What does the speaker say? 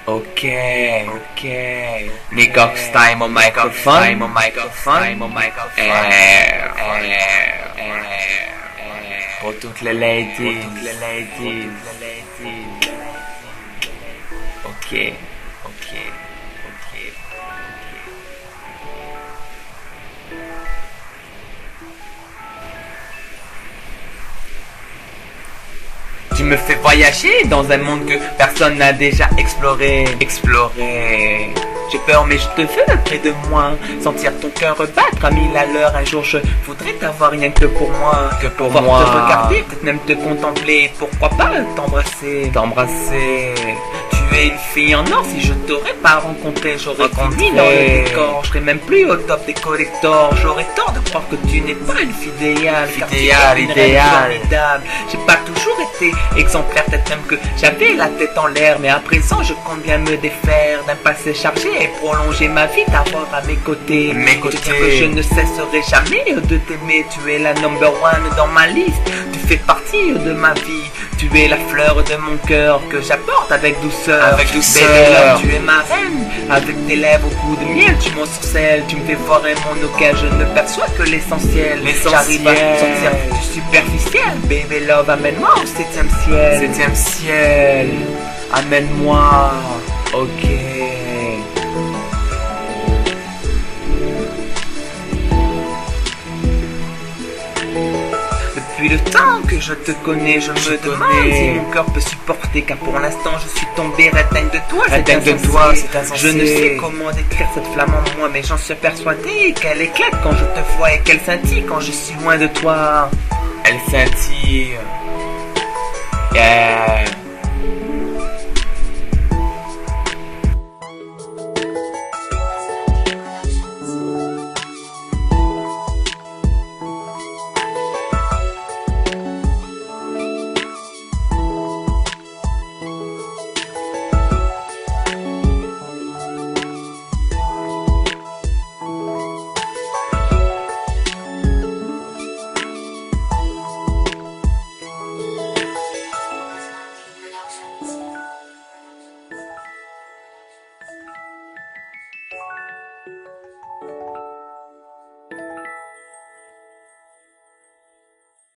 Ok, ok. Nicox time au microphone, pour toutes les ladies, Ok, ok, ok. Tu me fais voyager dans un monde que personne n'a déjà exploré. J'ai peur mais je te veux près de moi, sentir ton cœur battre à 1000 à l'heure. Un jour je voudrais t'avoir rien que pour moi, te regarder, peut-être même te contempler. Pourquoi pas t'embrasser. Tu es une fille en or, si je t'aurais pas rencontré, j'aurais mis dans le décor. Je serais même plus au top des collectors. J'aurais tort de croire que tu n'es pas une fille idéale, formidable. J'ai pas toujours été exemplaire, peut-être même que j'avais la tête en l'air, mais à présent je compte bien me défaire d'un passé chargé et prolonger ma vie, t'avoir à mes côtés. Te dire que je ne cesserai jamais de t'aimer. Tu es la number one dans ma liste, tu fais partie de ma vie. Tu es la fleur de mon cœur que j'apporte avec douceur. Baby love, tu es ma reine, avec tes lèvres au goût de miel, tu m'ensorcelles, tu me fais foirer mon auquel je ne perçois que l'essentiel. J'arrive à sortir du superficiel. Baby love, amène-moi au 7e ciel. Amène-moi. Ok. Depuis le temps que je te connais, je me demande si mon cœur peut supporter, car pour l'instant je suis tombé retaine de toi, c'est insensé. Je ne sais comment décrire cette flamme en moi, mais j'en suis persuadé qu'elle éclate quand je te vois et qu'elle scintille quand je suis loin de toi. Elle scintille. Yeah.